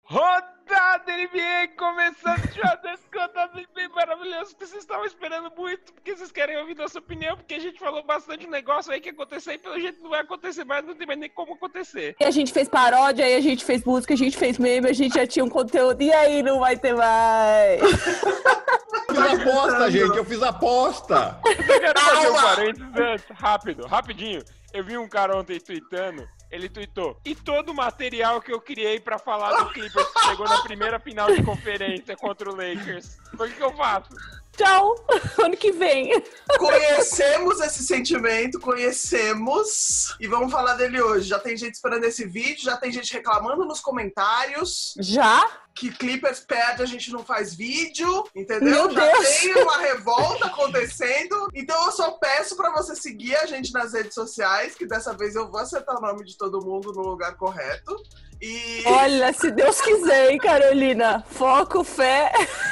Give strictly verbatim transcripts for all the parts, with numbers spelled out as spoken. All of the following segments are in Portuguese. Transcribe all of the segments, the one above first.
Rodada N B A começando já desse rodada N B A maravilhoso que vocês estavam esperando muito, porque vocês querem ouvir nossa opinião, porque a gente falou bastante negócio aí que aconteceu e pelo jeito não vai acontecer mais, não tem mais nem como acontecer. E a gente fez paródia, aí a gente fez música, a gente fez meme, a gente já tinha um conteúdo, e aí não vai ter mais. Eu fiz aposta, gente, eu fiz aposta. Eu quero fazer um parênteses antes, rápido, rapidinho. Eu vi um cara ontem tweetando, ele tweetou, e todo o material que eu criei pra falar do Clippers que chegou na primeira final de conferência contra o Lakers, o que, que eu faço? Tchau, ano que vem. Conhecemos esse sentimento, conhecemos, e vamos falar dele hoje. Já tem gente esperando esse vídeo, já tem gente reclamando nos comentários. Já? Que Clippers perde, a gente não faz vídeo, entendeu? Meu Já Deus. tem uma revolta acontecendo. Então eu só peço pra você seguir a gente nas redes sociais, que dessa vez eu vou acertar o nome de todo mundo no lugar correto. E... Olha, se Deus quiser, hein, Carolina? Foco, fé.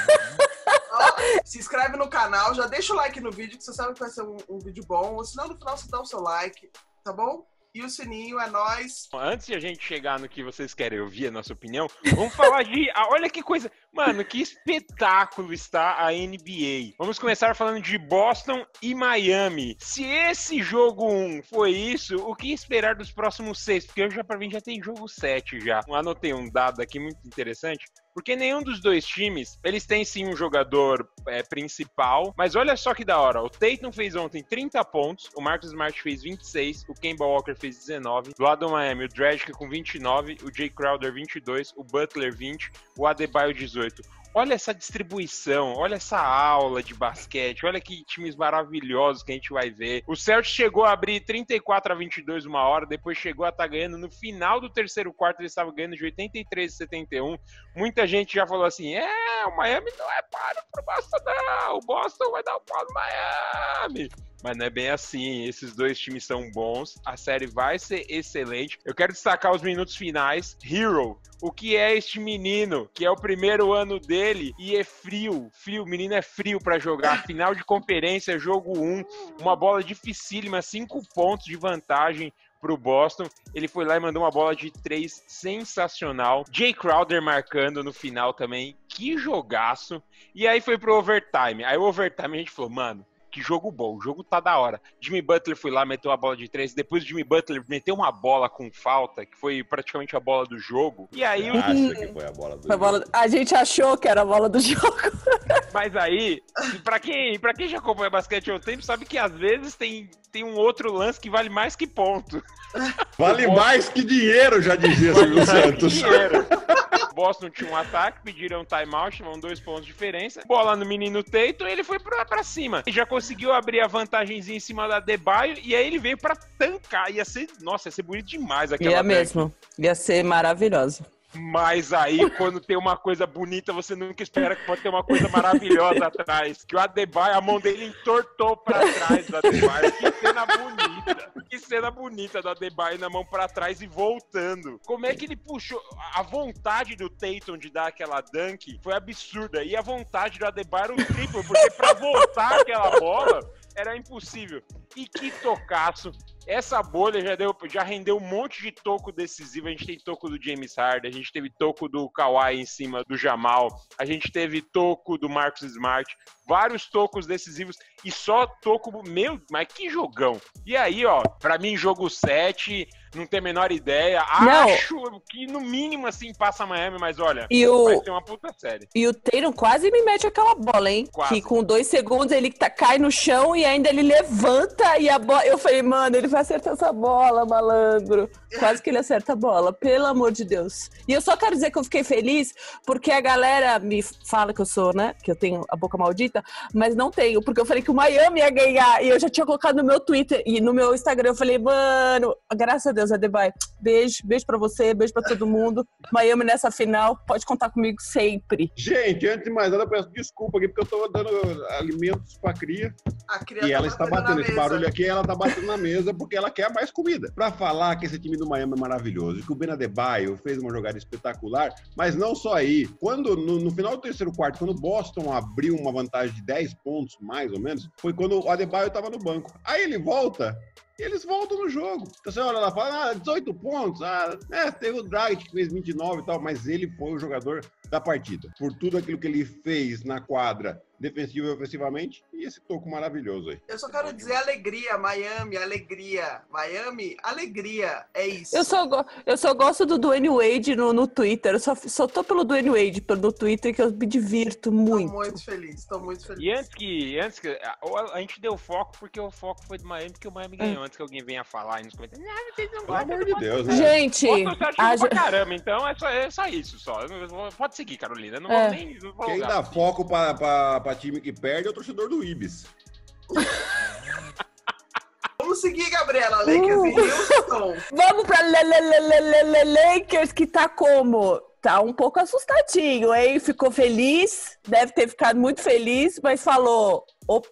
Ó, se inscreve no canal, já deixa o like no vídeo, que você sabe que vai ser um, um vídeo bom. Ou senão no final você dá o seu like, tá bom? E o sininho, é nóis. Antes de a gente chegar no que vocês querem ouvir, a nossa opinião, vamos falar de... Ah, olha que coisa... Mano, que espetáculo está a N B A. Vamos começar falando de Boston e Miami. Se esse jogo um foi isso, o que esperar dos próximos seis? Porque eu já, pra mim, já tem jogo sete já. Eu anotei um dado aqui muito interessante. Porque nenhum dos dois times, eles têm sim um jogador é, principal, mas olha só que da hora, o Tatum fez ontem trinta pontos, o Marcus Smart fez vinte e seis, o Kemba Walker fez dezenove, do lado do Miami o Dragic com vinte e nove, o Jay Crowder vinte e dois, o Butler vinte, o Adebayo dezoito. Olha essa distribuição, olha essa aula de basquete, olha que times maravilhosos que a gente vai ver. O Celtics chegou a abrir trinta e quatro a vinte e dois uma hora, depois chegou a estar ganhando. No final do terceiro quarto ele estava ganhando de oitenta e três a setenta e um. Muita gente já falou assim, é, o Miami não é páreo pro Boston não, o Boston vai dar o pau no Miami. Mas não é bem assim, esses dois times são bons, a série vai ser excelente. Eu quero destacar os minutos finais. Hero, o que é este menino, que é o primeiro ano dele e é frio, frio, o menino é frio pra jogar. Final de conferência, jogo um, uma bola dificílima, cinco pontos de vantagem pro Boston, ele foi lá e mandou uma bola de três sensacional. Jay Crowder marcando no final também, que jogaço. E aí foi pro overtime, aí o overtime a gente falou, mano, que jogo bom, o jogo tá da hora. Jimmy Butler foi lá, meteu a bola de três, depois o Jimmy Butler meteu uma bola com falta, que foi praticamente a bola do jogo. E aí Você acha que foi a bola do Foi a, bola... jogo? a gente achou que era a bola do jogo. Mas aí, pra quem, pra quem já acompanha basquete há um tempo, sabe que às vezes tem, tem um outro lance que vale mais que ponto. Vale mais que dinheiro, já dizia Silvio Santos. Dinheiro. Boston tinha um ataque, pediram timeout, tiveram dois pontos de diferença. Bola no menino Tatum, ele foi pra, pra cima. E já conseguiu abrir a vantagemzinha em cima da Adebayo, e aí ele veio pra tancar. Ia ser, nossa, ia ser bonito demais aquela Ia tanque. mesmo, ia ser maravilhoso. Mas aí, quando tem uma coisa bonita, você nunca espera que pode ter uma coisa maravilhosa atrás. Que o Adebayo, a mão dele entortou pra trás do Adebayo. Que cena bonita. Que cena bonita do Adebayo na mão pra trás e voltando. Como é que ele puxou? A vontade do Tatum de dar aquela dunk foi absurda. E a vontade do Adebayo era o triplo, porque pra voltar aquela bola era impossível. E que tocaço. Essa bolha já, deu, já rendeu um monte de toco decisivo. A gente tem toco do James Harden, a gente teve toco do Kawhi em cima do Jamal, a gente teve toco do Marcus Smart, vários tocos decisivos e só toco... Meu, mas que jogão! E aí, ó, pra mim, jogo sete, não tem a menor ideia. Não. Acho que no mínimo, assim, passa Miami, mas olha, E o- vai ser uma puta série. E o Tatum quase me mete aquela bola, hein? Quase. Que com dois segundos ele tá, cai no chão e ainda ele levanta e a bola... Eu falei, mano, ele vai acertar essa bola, malandro. Quase que ele acerta a bola, pelo amor de Deus. E eu só quero dizer que eu fiquei feliz porque a galera me fala que eu sou, né? Que eu tenho a boca maldita, mas não tenho. Porque eu falei que o Miami ia ganhar e eu já tinha colocado no meu Twitter e no meu Instagram. Eu falei, mano, graças a Deus, Adebayo, beijo, beijo pra você, beijo pra todo mundo. Miami nessa final, pode contar comigo sempre. Gente, antes de mais nada, eu peço desculpa aqui, porque eu tô dando alimentos pra cria. A criança E ela tá está batendo batendo na esse mesa. barulho aqui, ela tá batendo na mesa porque ela quer mais comida. Pra falar que esse time do Miami é maravilhoso, que o Ben Adebayo fez uma jogada espetacular, mas não só aí. Quando, no, no final do terceiro quarto, quando o Boston abriu uma vantagem de dez pontos, mais ou menos, foi quando o Adebayo tava no banco. Aí ele volta e eles voltam no jogo. Então você olha lá e fala, ah, dezoito pontos, ah, é, teve o Dragic que fez vinte e nove e tal, mas ele foi o jogador da partida. Por tudo aquilo que ele fez na quadra, defensivo e ofensivamente, e esse toco maravilhoso aí. Eu só quero dizer alegria, Miami, alegria. Miami, alegria, é isso. Eu só, go- eu só gosto do Dwayne Wade no, no Twitter, eu só, só tô pelo Dwayne Wade no Twitter que eu me divirto muito. Tô muito feliz, tô muito feliz. E antes que, antes que a, a gente deu foco porque o foco foi do Miami, porque o Miami ganhou. Antes que alguém venha falar aí nos comentários, ah, vocês não Pelo gostam amor do de Deus, né? Gente, Posso torcer a pra ge- caramba, então é só, é só isso, só. Eu não vou- Pode seguir, Carolina. Eu não É. vou nem. Não vou Quem lugar. dá foco pra, pra, pra time que perde é o torcedor do Ibis. Vamos seguir, Gabriela. Lakers Uh. e Houston. Vamos pra Le- Le- Le- Le- Le- Le- Lakers, que tá como? Tá um pouco assustadinho, hein? Ficou feliz, deve ter ficado muito feliz, mas falou,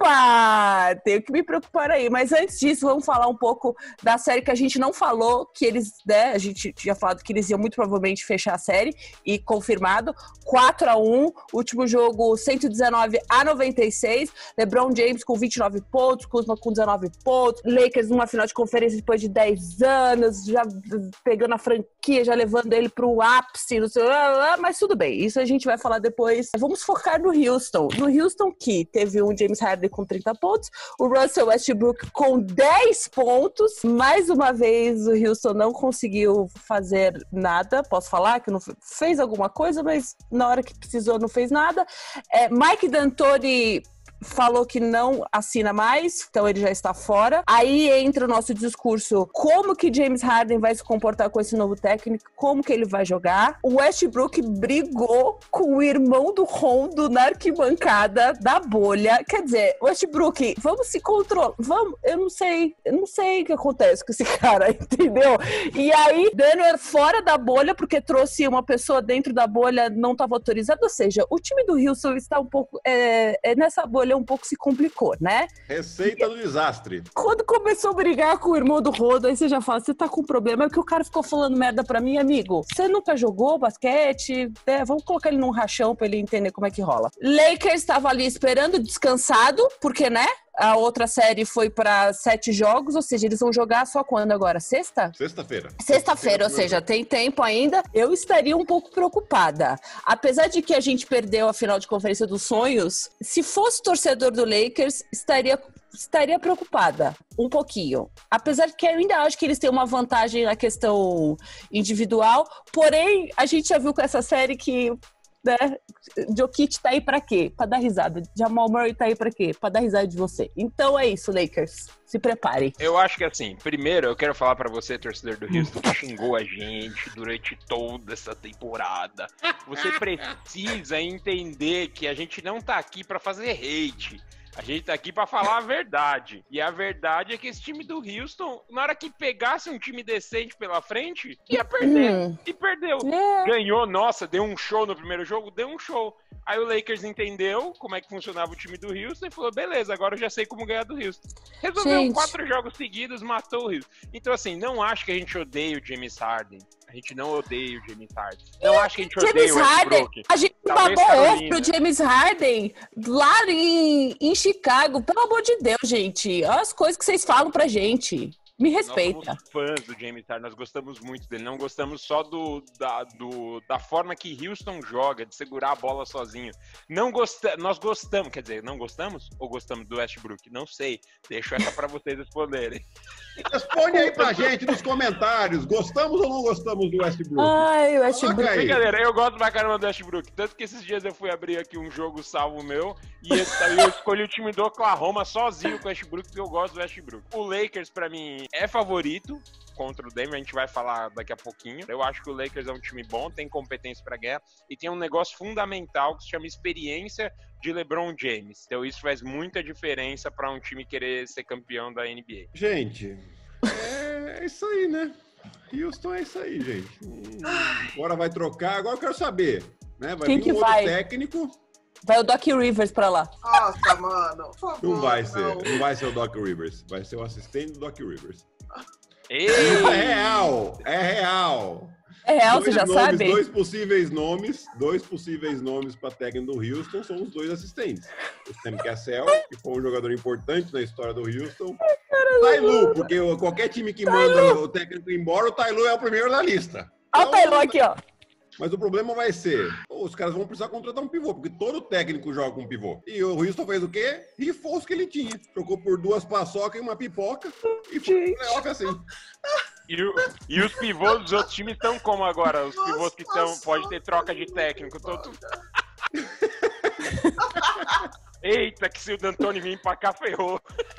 opa, tenho que me preocupar aí. Mas antes disso, vamos falar um pouco da série que a gente não falou, que eles, né, a gente tinha falado que eles iam muito provavelmente fechar a série, e confirmado, quatro a um, último jogo cento e dezenove a noventa e seis, LeBron James com vinte e nove pontos, Kuzma com dezenove pontos, Lakers numa final de conferência depois de dez anos, já pegando a franquia, já levando ele pro ápice, não sei, mas tudo bem, isso a gente vai falar depois. Vamos focar no Houston, no Houston que teve um James Harden com trinta pontos, o Russell Westbrook com dez pontos, mais uma vez o Houston não conseguiu fazer nada, posso falar que não fez alguma coisa, mas na hora que precisou não fez nada. É, Mike D'Antoni falou que não assina mais, então ele já está fora. Aí entra o nosso discurso, como que James Harden vai se comportar com esse novo técnico, como que ele vai jogar. O Westbrook brigou com o irmão do Rondo na arquibancada da bolha. Quer dizer, Westbrook, vamos se controlar, vamos, eu não sei, eu não sei o que acontece com esse cara, entendeu? E aí, Denver fora da bolha, porque trouxe uma pessoa dentro da bolha, não estava autorizada, ou seja, o time do Houston está um pouco, é, é nessa bolha um pouco se complicou, né? Receita do desastre. Quando começou a brigar com o irmão do Rodo, aí você já fala, você tá com problema, é que o cara ficou falando merda pra mim, amigo. Você nunca jogou basquete? É, vamos colocar ele num rachão pra ele entender como é que rola. Lakers estava ali esperando, descansado, porque, né? A outra série foi pra sete jogos, ou seja, eles vão jogar só quando agora? Sexta? Sexta-feira. Sexta-feira, ou seja, tem tempo ainda. Eu estaria um pouco preocupada. Apesar de que a gente perdeu a final de conferência dos sonhos, se fosse torcedor do Lakers, estaria, estaria preocupada. Um pouquinho. Apesar de que eu ainda acho que eles têm uma vantagem na questão individual, porém, a gente já viu com essa série que... né? Jokic tá aí pra quê? Pra dar risada. Jamal Murray tá aí pra quê? Pra dar risada de você. Então é isso, Lakers. Se preparem. Eu acho que assim, primeiro eu quero falar pra você, torcedor do Houston, que xingou a gente durante toda essa temporada. Você precisa entender que a gente não tá aqui pra fazer hate. A gente tá aqui pra falar a verdade. E a verdade é que esse time do Houston, na hora que pegasse um time decente pela frente, ia perder. Hum. E perdeu. É. Ganhou, nossa, deu um show no primeiro jogo, deu um show. Aí o Lakers entendeu como é que funcionava o time do Houston e falou, beleza, agora eu já sei como ganhar do Houston. Resolveu Gente. quatro jogos seguidos, matou o Houston. Então assim, não acho que a gente odeia o James Harden. A gente não odeia o James Harden. Não acho que a gente odeia James o Harden, Westbrook. a gente Talvez babou ovo Carolina. pro James Harden lá em, em Chicago. Pelo amor de Deus, gente. Olha as coisas que vocês falam pra gente. Me respeita. Nós somos fãs do James Harden, nós gostamos muito dele. Não gostamos só do, da, do, da forma que Houston joga, de segurar a bola sozinho. Não gosta, nós gostamos, quer dizer, não gostamos? Ou gostamos do Westbrook? Não sei. Deixo essa pra vocês responderem. Responde aí pra gente nos comentários. Gostamos ou não gostamos do Westbrook? Ai, o Westbrook. Coloca aí. Brincadeira, eu gosto pra caramba do Westbrook. Tanto que esses dias eu fui abrir aqui um jogo salvo meu e eu, eu escolhi o time do Oklahoma sozinho com o Westbrook, porque eu gosto do Westbrook. O Lakers, pra mim, é favorito contra o Denver, a gente vai falar daqui a pouquinho. Eu acho que o Lakers é um time bom, tem competência pra ganhar e tem um negócio fundamental que se chama experiência de LeBron James. Então isso faz muita diferença pra um time querer ser campeão da N B A. Gente, é, é isso aí, né? Houston é isso aí, gente. Hum, agora vai trocar. Agora eu quero saber, né? Vai Quem vir que um outro vai? técnico. Vai o Doc Rivers pra lá. Nossa, mano. Por favor, Não vai ser. não. Não vai ser o Doc Rivers. Vai ser o assistente do Doc Rivers. Ei! É real. É real. É real, Dois você já nomes, sabe? Dois possíveis nomes, dois possíveis nomes para técnico do Houston são os dois assistentes. O Sam Cassell, que foi um jogador importante na história do Houston, Tailu, porque qualquer time que Tailu. manda o técnico embora, o Tailu é o primeiro da lista. Olha então, o Tailu aqui, ó. Mas o problema vai ser, pô, os caras vão precisar contratar um pivô, porque todo técnico joga com pivô. E o Houston fez o quê? Rifou os que ele tinha. Trocou por duas paçocas e uma pipoca e foi pro playoff assim. E, o, e os pivôs dos outros times estão como agora? Os pivôs que estão, pode ter troca de técnico. Todo... Eita, que se o D'Antoni vir pra cá, ferrou.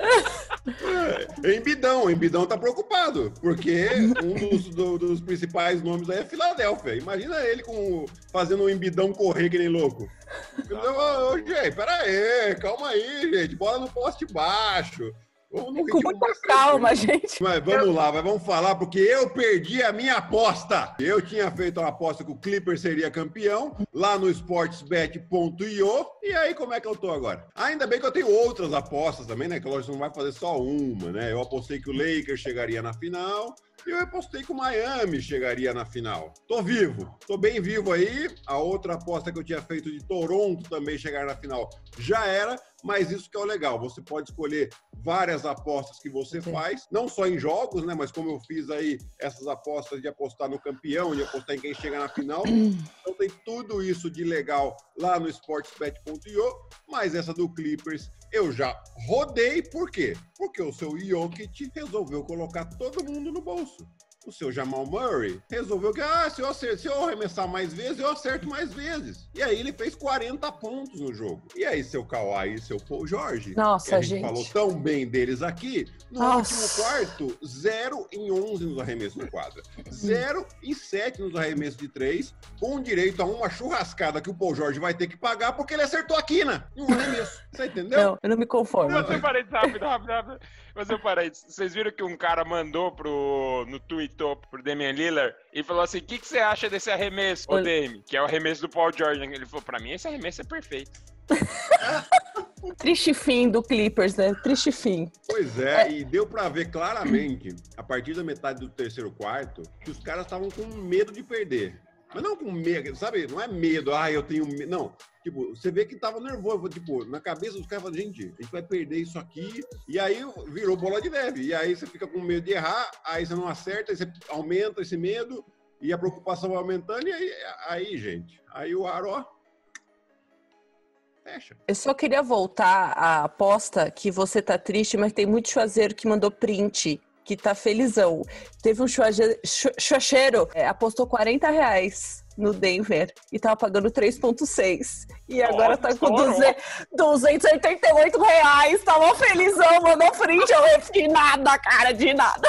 É, Embidão, Embidão tá preocupado, porque um dos, do, dos principais nomes aí é Filadélfia. Imagina ele com, fazendo um Embidão correr que nem louco. Ô, ô, gente, pera aí, calma aí, gente, bola no poste baixo. Com muita calma, gente. Mas vamos lá, mas vamos falar, porque eu perdi a minha aposta. Eu tinha feito uma aposta que o Clippers seria campeão, lá no sportsbet ponto io. E aí, como é que eu tô agora? Ainda bem que eu tenho outras apostas também, né? Que lógico, não vai fazer só uma, né? Eu apostei que o Lakers chegaria na final. E eu apostei que o Miami chegaria na final. Tô vivo, tô bem vivo aí. A outra aposta que eu tinha feito de Toronto também chegar na final já era, mas isso que é o legal. Você pode escolher várias apostas que você Sim. faz, não só em jogos, né? Mas como eu fiz aí essas apostas de apostar no campeão, de apostar em quem chega na final. Então tem tudo isso de legal lá no sportsbet ponto io. Mas essa do Clippers eu já rodei, por quê? Porque o seu Jokic resolveu colocar todo mundo no bolso. O seu Jamal Murray resolveu que, ah, se eu, acerto, se eu arremessar mais vezes, eu acerto mais vezes. E aí ele fez quarenta pontos no jogo. E aí seu Kawhi e seu Paul George, Nossa, que a gente, gente falou tão bem deles aqui, no Nossa. último quarto, zero em onze nos arremessos de quadra. zero em sete nos arremessos de três, com direito a uma churrascada que o Paul George vai ter que pagar porque ele acertou a quina em um arremesso. Você entendeu? Não, eu não me conformo. Mas eu parei rápido, rápido, rápido. Mas eu parei. Vocês viram que um cara mandou pro, no Twitter pro Damian Lillard e falou assim, o que, que você acha desse arremesso, ô Dame? Que é o arremesso do Paul George. Ele falou, pra mim esse arremesso é perfeito. Triste fim do Clippers, né? Triste fim. Pois é, é, e deu pra ver claramente, a partir da metade do terceiro quarto, que os caras estavam com medo de perder. Mas não com medo, sabe? Não é medo, ah, eu tenho medo. Não. Tipo, você vê que tava nervoso. Tipo, na cabeça dos caras falam, gente, a gente vai perder isso aqui. E aí virou bola de neve. E aí você fica com medo de errar, aí você não acerta, aí você aumenta esse medo, e a preocupação vai aumentando. E aí, aí gente, aí o aro, ó, fecha. Eu só queria voltar à aposta que você tá triste, mas tem muito chuazeiro que mandou print. Que tá felizão. Teve um chuacheiro, é, apostou quarenta reais no Denver e tava pagando três vírgula seis. E agora oh, tá com duzentos e oitenta e oito reais. Tava felizão, mandou print. Eu fiquei nada, cara, de nada.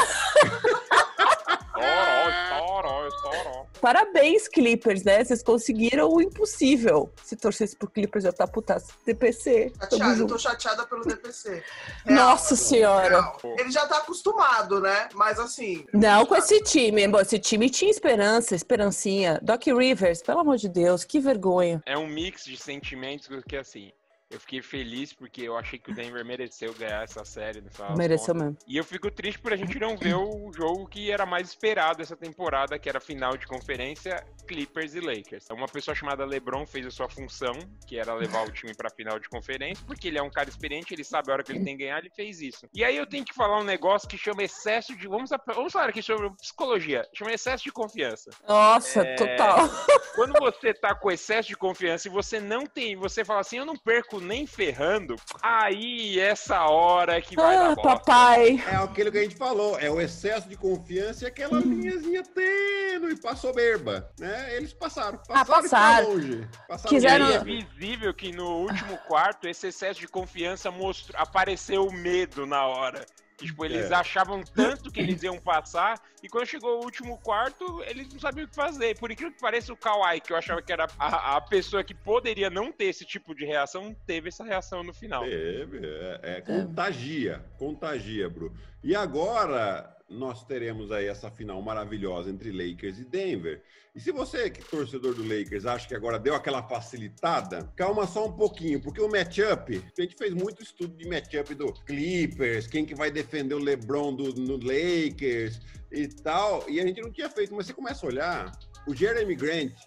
Estourou, estourou, estourou. Parabéns, Clippers, né? Vocês conseguiram o impossível. Se torcesse pro Clippers, eu tá putaço. D P C. Chateada, eu tô chateada pelo D P C. Real, Nossa senhora. Real. Ele já tá acostumado, né? Mas assim... Não, com esse time. Bom, esse time tinha esperança, esperancinha. Doc Rivers, pelo amor de Deus, que vergonha. É um mix de sentimentos que, assim... Eu fiquei feliz porque eu achei que o Denver mereceu ganhar essa série. No final mereceu mesmo. E eu fico triste por a gente não ver o jogo que era mais esperado essa temporada, que era a final de conferência, Clippers e Lakers. Uma pessoa chamada LeBron fez a sua função, que era levar o time pra final de conferência, porque ele é um cara experiente, ele sabe a hora que ele tem que ganhar, ele fez isso. E aí eu tenho que falar um negócio que chama excesso de... Vamos, vamos falar aqui sobre psicologia. Chama excesso de confiança. Nossa, é... total. Quando você tá com excesso de confiança e você não tem... Você fala assim, eu não perco nem ferrando, aí essa hora que vai ah, dar bosta. Papai. É aquilo que a gente falou, é o excesso de confiança e aquela linhazinha tênue pra soberba, né? Eles passaram, passaram, ah, passaram. longe. Passaram Quiseram... E é visível que no último quarto esse excesso de confiança mostrou, apareceu o medo na hora. Tipo, eles é. achavam tanto que eles iam passar, e quando chegou o último quarto, eles não sabiam o que fazer. Por incrível que pareça, o Kawhi, que eu achava que era a, a pessoa que poderia não ter esse tipo de reação, teve essa reação no final. Teve, é, é, contagia, contagia, Bru. E agora nós teremos aí essa final maravilhosa entre Lakers e Denver. E se você, que é torcedor do Lakers, acha que agora deu aquela facilitada, calma só um pouquinho, porque o matchup, a gente fez muito estudo de matchup do Clippers, quem que vai defender o LeBron do, no Lakers e tal, e a gente não tinha feito, mas você começa a olhar, o Jeremy Grant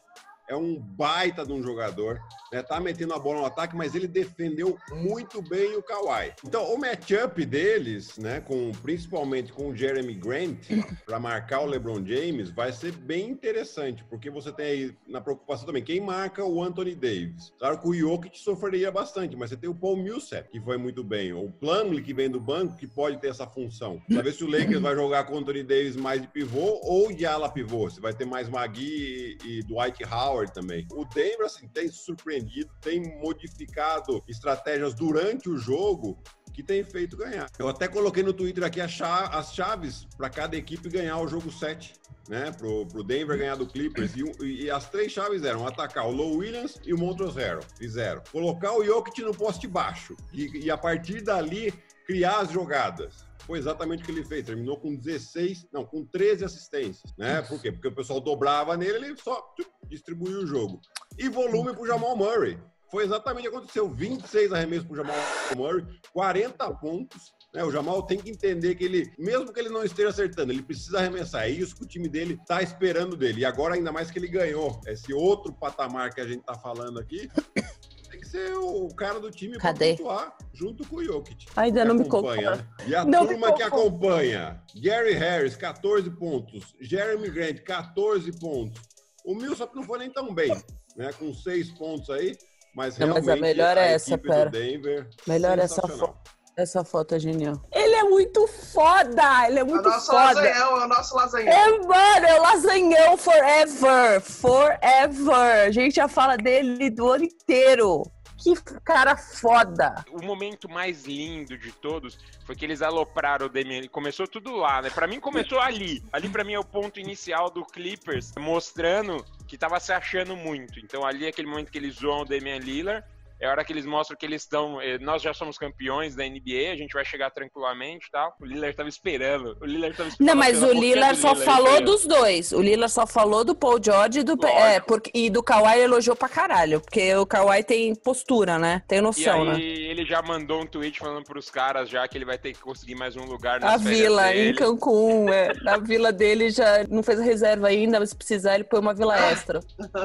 é um baita de um jogador, né? Tá metendo a bola no ataque, mas ele defendeu muito bem o Kawhi. Então, o matchup deles, né, com, principalmente com o Jeremy Grant, para marcar o LeBron James, vai ser bem interessante, porque você tem aí na preocupação também, quem marca o Anthony Davis? Claro que o Jokic sofreria bastante, mas você tem o Paul Millsap, que foi muito bem, o Plumlee, que vem do banco, que pode ter essa função. Saber se o Lakers vai jogar com o Anthony Davis mais de pivô ou de ala pivô, você vai ter mais Magui e, e Dwight Howard também. O Denver, assim, tem surpreendido, tem modificado estratégias durante o jogo que tem feito ganhar. Eu até coloquei no Twitter aqui as chaves para cada equipe ganhar o jogo sete, né? Pro, pro Denver ganhar do Clippers. E, e as três chaves eram atacar o Lou Williams e o Montrezl Harrell. Fizeram. Colocar o Jokic no poste baixo. E, e a partir dali, criar as jogadas. Foi exatamente o que ele fez. Terminou com dezesseis, não, com treze assistências, né? Por quê? Porque o pessoal dobrava nele, ele só tchup, distribuiu o jogo. E volume pro Jamal Murray. Foi exatamente o que aconteceu. vinte e seis arremessos pro Jamal Murray, quarenta pontos. Né? O Jamal tem que entender que ele, mesmo que ele não esteja acertando, ele precisa arremessar. É isso que o time dele tá esperando dele. E agora, ainda mais que ele ganhou esse outro patamar que a gente tá falando aqui, tem que ser o cara do time para pontuar junto com o Jokic. Ainda não me acompanha. Né? E a não turma que acompanha, Gary Harris, catorze pontos, Jeremy Grant, catorze pontos. O Millsap não foi nem tão bem, né? Com seis pontos aí, mas não, realmente mas a melhor é a essa, pera. Denver, melhor essa foto. Essa foto é genial. Ele é muito foda! Ele é muito é o nosso foda! Lasanhão, é o nosso lasanhão. É, mano, é o lasanhão forever! Forever! A gente já fala dele do ano inteiro. Que cara foda! O momento mais lindo de todos foi que eles alopraram o Damian. Começou tudo lá, né? Pra mim começou ali. Ali pra mim é o ponto inicial do Clippers, mostrando que tava se achando muito. Então ali é aquele momento que eles zoam o Damian Lillard. É a hora que eles mostram que eles estão... Nós já somos campeões da N B A, a gente vai chegar tranquilamente e tal. O Lillard tava esperando. O Lillard tava esperando. Não, mas o Lillard só Lillard, falou dos dois. O Lillard só falou do Paul George e do, é, porque, e do Kawhi elogiou pra caralho. Porque o Kawhi tem postura, né? Tem noção, né? E aí né? ele já mandou um tweet falando pros caras já que ele vai ter que conseguir mais um lugar nas A vila, dele. Em Cancún. É. A vila dele já não fez a reserva ainda, mas se precisar ele põe uma vila extra.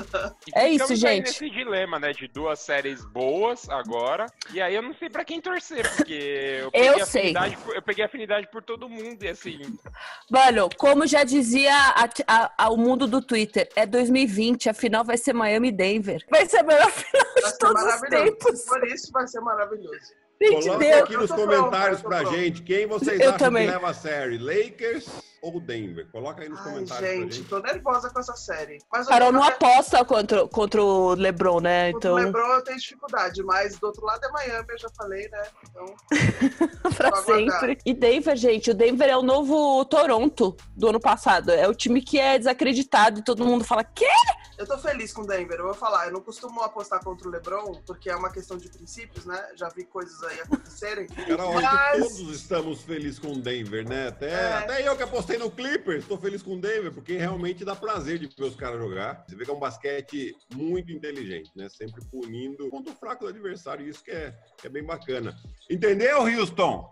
É isso, gente. Nesse dilema, né? De duas séries boas. boas agora, e aí eu não sei pra quem torcer, porque eu peguei, eu afinidade, por, eu peguei afinidade por todo mundo, e assim... Mano, como já dizia a, a, a, o mundo do Twitter, é dois mil e vinte, a final vai ser Miami e Denver. Vai ser a melhor final vai de todos os tempos. Por isso vai ser maravilhoso. Coloca Deus. aqui nos comentários pronto, pra pronto. gente, quem vocês eu acham também. que leva a série, Lakers ou Denver? Coloca aí nos Ai, comentários gente, pra gente. tô nervosa com essa série. Mas Carol não aposta contra, contra o LeBron, né? Contra então... o LeBron eu tenho dificuldade, mas do outro lado é Miami, eu já falei, né? Então, pra sempre. E Denver, gente, o Denver é o novo Toronto do ano passado. É o time que é desacreditado e todo mundo fala, quê? Eu tô feliz com o Denver, eu vou falar. Eu não costumo apostar contra o LeBron, porque é uma questão de princípios, né? Já vi coisas aí acontecerem. Carol, mas... todos estamos felizes com o Denver, né? Até, é. até eu que apostei no Clippers, tô feliz com o Denver, porque realmente dá prazer de ver os caras jogar. Você vê que é um basquete muito inteligente, né? Sempre punindo contra o fraco do adversário, isso que é, que é bem bacana. Entendeu, Houston?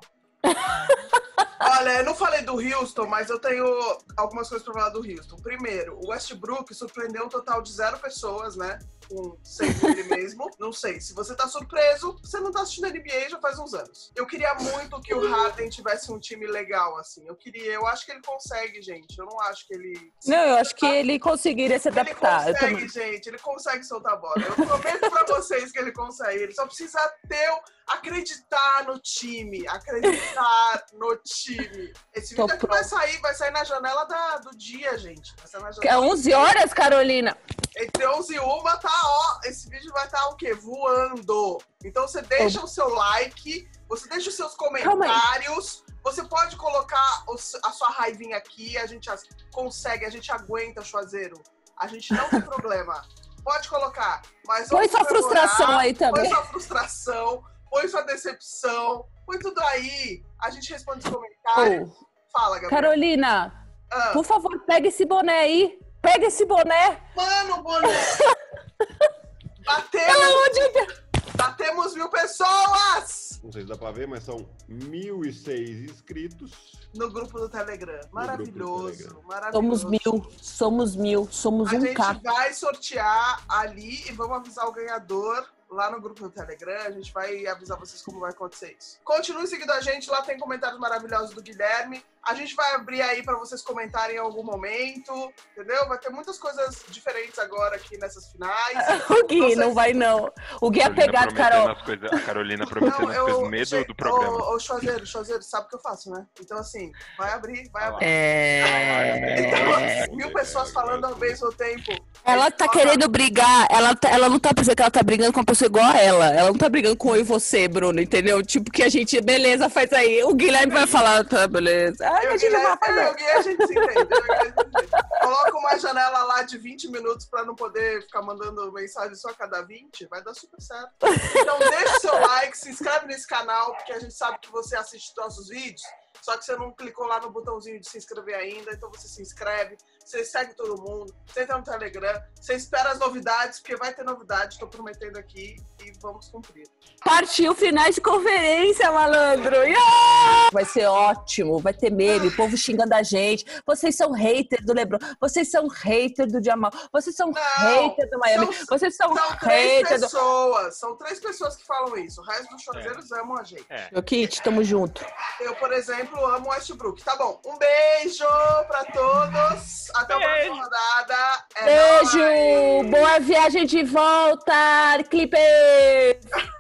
Olha, eu não falei do Houston, mas eu tenho algumas coisas pra falar do Houston. Primeiro, o Westbrook surpreendeu um total de zero pessoas, né? Com sendo ele mesmo. Não sei, se você tá surpreso, você não tá assistindo a N B A já faz uns anos. Eu queria muito que o Harden tivesse um time legal, assim. Eu queria, eu acho que ele consegue, gente. Eu não acho que ele... Não, eu acho que ele conseguiria se adaptar. Ele consegue, gente. Ele consegue soltar a bola. Eu prometo pra vocês que ele consegue. Ele só precisa ter... acreditar no time. Acreditar no time. Esse vídeo aqui vai sair, vai sair na janela da, do dia, gente. Vai sair na janela é onze horas, Carolina? Entre onze e uma, tá, ó. Esse vídeo vai estar, tá, o quê? Voando. Então você deixa oh. o seu like, você deixa os seus comentários. Você pode colocar a sua raivinha aqui, a gente consegue, a gente aguenta, Chuazeiro. A gente não tem problema. Pode colocar. Mas põe sua frustração aí também. Põe sua frustração, põe sua decepção, põe tudo aí. A gente responde os comentários. Oh. Fala, Gabriel. Carolina, ah. por favor, pega esse boné aí. Pega esse boné. Mano, boné. Batemos. Batemos mil pessoas. Vocês dá pra ver, mas são mil e seis inscritos. No grupo do Telegram. Maravilhoso, do Telegram. maravilhoso. Somos mil, somos mil, somos A um gente K. vai sortear ali e vamos avisar o ganhador lá no grupo do Telegram. A gente vai avisar vocês como vai acontecer isso. Continue seguindo a gente, lá tem comentários maravilhosos do Guilherme. A gente vai abrir aí pra vocês comentarem em algum momento, entendeu? Vai ter muitas coisas diferentes agora aqui nessas finais. O Gui, Vocês- não vai não. O Gui é pegado, Carol. As coisas, a Carolina prometendo as coisas no meio do, do programa. Ô, ô Choseiro, Choseiro, sabe o que eu faço, né? Então, assim, vai abrir, vai abrir. É... Então, mil pessoas falando ao mesmo tempo. Ela tá querendo brigar, ela, tá- ela não tá pensando que ela tá brigando com uma pessoa igual a ela. Ela não tá brigando com eu e você, Bruno, entendeu? Tipo, que a gente, beleza, faz aí. O Guilherme vai falar, tá, beleza. Ai, Eu, a gente Guilherme, vai fazer. eu, Gui, a gente se entende. eu, Gui, a gente se entende. Coloca uma janela lá de vinte minutos pra não poder ficar mandando mensagem só a cada vinte, vai dar super certo. Então deixa o seu like, se inscreve nesse canal, porque a gente sabe que você assiste nossos vídeos, só que você não clicou lá no botãozinho de se inscrever ainda, então você se inscreve, você segue todo mundo, você entra no Telegram, você espera as novidades, porque vai ter novidade, tô prometendo aqui e vamos cumprir. Partiu finais de conferência, malandro. Yeah! Vai ser ótimo, vai ter meme, o povo xingando a gente. Vocês são haters do LeBron, vocês são haters do Jamal, vocês são Não, haters do Miami, são- vocês são, São três haters do... pessoas, são três pessoas que falam isso, o resto dos chozeiros amam a gente. É. Meu Kit, tamo junto. Eu, por exemplo, amo o Westbrook. Tá bom, um beijo pra todos. Até a próxima rodada. É Beijo! nóis. Boa viagem de volta, Clippers!